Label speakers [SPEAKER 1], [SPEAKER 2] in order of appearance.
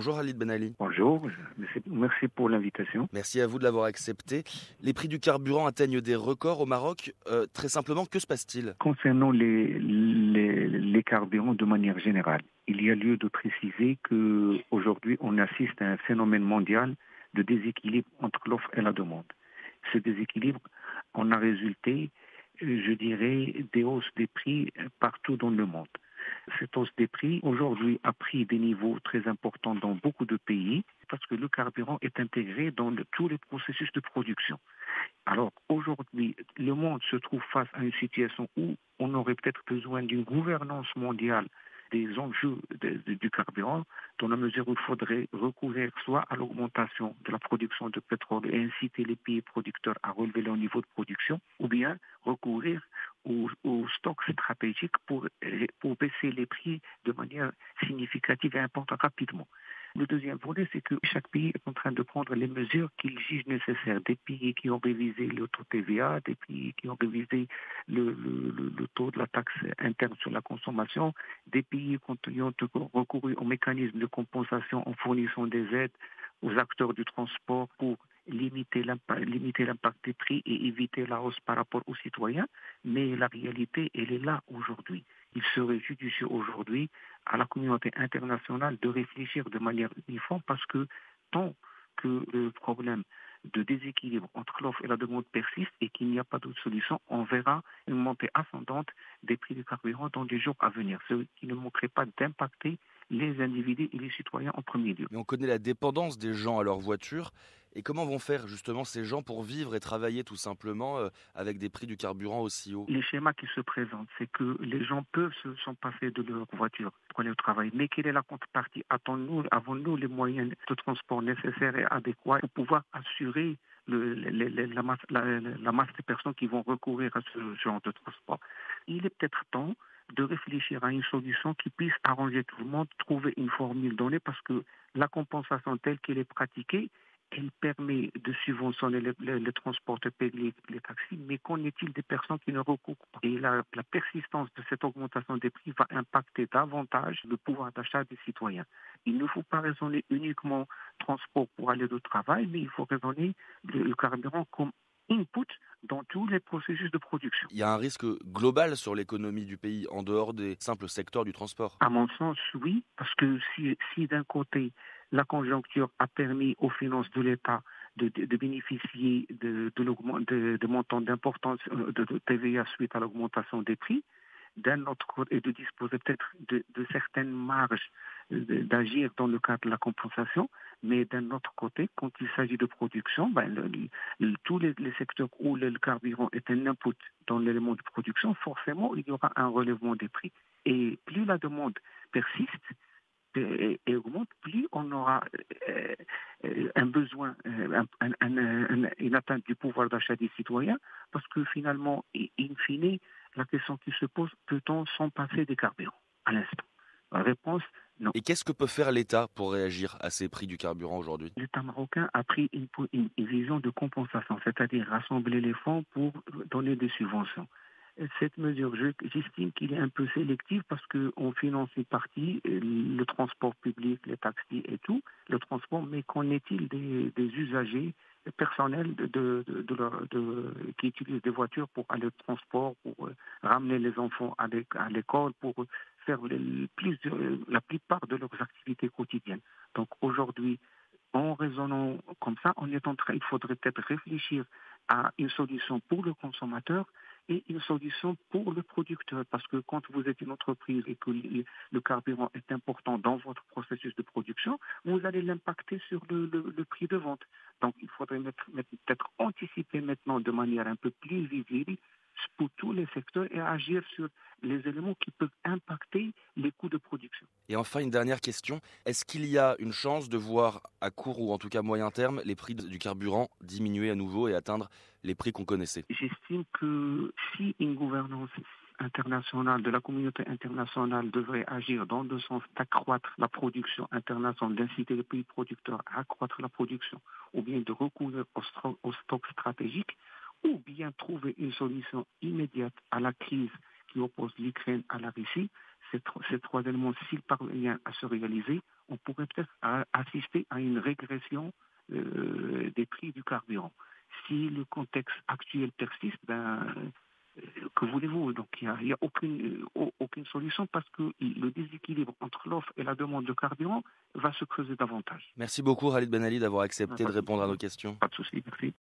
[SPEAKER 1] Bonjour Khalid Ben Ali.
[SPEAKER 2] Bonjour, merci pour l'invitation.
[SPEAKER 1] Merci à vous de l'avoir accepté. Les prix du carburant atteignent des records au Maroc. Très simplement, que se passe-t-il?
[SPEAKER 2] Concernant les carburants de manière générale, il y a lieu de préciser qu'aujourd'hui, on assiste à un phénomène mondial de déséquilibre entre l'offre et la demande. Ce déséquilibre en a résulté, je dirais, des hausses des prix partout dans le monde. Cette hausse des prix, aujourd'hui, a pris des niveaux très importants dans beaucoup de pays parce que le carburant est intégré dans tous les processus de production. Alors aujourd'hui, le monde se trouve face à une situation où on aurait peut-être besoin d'une gouvernance mondiale des enjeux du carburant, dans la mesure où il faudrait recourir soit à l'augmentation de la production de pétrole et inciter les pays producteurs à relever leur niveau de production, ou bien recourir aux stocks stratégiques pour baisser les prix de manière significative et importante rapidement. Le deuxième volet, c'est que chaque pays est en train de prendre les mesures qu'il juge nécessaires. Des pays qui ont révisé le taux TVA, des pays qui ont révisé le taux de la taxe interne sur la consommation, des pays qui ont recouru au mécanisme de compensation en fournissant des aides aux acteurs du transport pour limiter l'impact des prix et éviter la hausse par rapport aux citoyens. Mais la réalité, elle est là aujourd'hui. Il serait judicieux aujourd'hui à la communauté internationale de réfléchir de manière uniforme parce que tant que le problème de déséquilibre entre l'offre et la demande persiste et qu'il n'y a pas d'autre solution, on verra une montée ascendante des prix du carburant dans les jours à venir, ce qui ne manquerait pas d'impacter les individus et les citoyens en premier lieu.
[SPEAKER 1] Mais on connaît la dépendance des gens à leur voiture. Et comment vont faire justement ces gens pour vivre et travailler tout simplement avec des prix du carburant aussi hauts?
[SPEAKER 2] Les schémas qui se présentent, c'est que les gens peuvent s'en passer de leur voiture pour aller au travail. Mais quelle est la contrepartie? Avons-nous les moyens de transport nécessaires et adéquats pour pouvoir assurer la masse de personnes qui vont recourir à ce genre de transport? Il est peut-être temps de réfléchir à une solution qui puisse arranger tout le monde, trouver une formule donnée, parce que la compensation telle qu'elle est pratiquée, elle permet de subventionner les transports, de payer les taxis, mais qu'en est-il des personnes qui ne recourent pas? Et la persistance de cette augmentation des prix va impacter davantage le pouvoir d'achat des citoyens. Il ne faut pas raisonner uniquement transport pour aller au travail, mais il faut raisonner le carburant comme input dans tous les processus de production.
[SPEAKER 1] Il y a un risque global sur l'économie du pays en dehors des simples secteurs du transport.
[SPEAKER 2] À mon sens, oui, parce que si d'un côté, la conjoncture a permis aux finances de l'État de bénéficier de montants d'importance de TVA suite à l'augmentation des prix, d'un autre côté, et de disposer peut-être de certaines marges d'agir dans le cadre de la compensation, mais d'un autre côté, quand il s'agit de production, tous les secteurs où le carburant est un input dans l'élément de production, forcément, il y aura un relèvement des prix. Et plus la demande persiste et augmente, plus on aura un besoin, une atteinte du pouvoir d'achat des citoyens, parce que finalement, in fine, la question qui se pose, peut-on s'en passer des carburants à l'instant? La réponse, non.
[SPEAKER 1] Et qu'est-ce que peut faire l'État pour réagir à ces prix du carburant aujourd'hui?
[SPEAKER 2] L'État marocain a pris une vision de compensation, c'est-à-dire rassembler les fonds pour donner des subventions. Cette mesure, j'estime qu'il est un peu sélectif parce qu'on finance une partie, le transport public, les taxis et tout, le transport, mais qu'en est-il des usagers personnels qui utilisent des voitures pour aller au transport, pour ramener les enfants à l'école, pour faire la plupart de leurs activités quotidiennes. Donc aujourd'hui, en raisonnant comme ça, il faudrait peut-être réfléchir à une solution pour le consommateur et une solution pour le producteur. Parce que quand vous êtes une entreprise et que le carburant est important dans votre processus de production, vous allez l'impacter sur le prix de vente. Donc il faudrait peut-être anticiper maintenant de manière un peu plus visible pour tous les secteurs et agir sur les éléments qui peuvent impacter les coûts de production.
[SPEAKER 1] Et enfin, une dernière question. Est-ce qu'il y a une chance de voir à court ou en tout cas moyen terme les prix du carburant diminuer à nouveau et atteindre les prix qu'on connaissait?
[SPEAKER 2] J'estime que si une gouvernance internationale, de la communauté internationale devrait agir dans le sens d'accroître la production internationale, d'inciter les pays producteurs à accroître la production, ou bien de recourir aux stocks stratégiques, ou bien trouver une solution immédiate à la crise qui oppose l'Ukraine à la Russie, ces trois éléments, s'ils parviennent à se réaliser, on pourrait peut-être assister à une régression des prix du carburant. Si le contexte actuel persiste, que voulez-vous? Donc il n'y a aucune solution parce que le déséquilibre entre l'offre et la demande de carburant va se creuser davantage.
[SPEAKER 1] Merci beaucoup Khalid Ben Ali d'avoir accepté de répondre à nos questions.
[SPEAKER 2] Pas de souci, merci.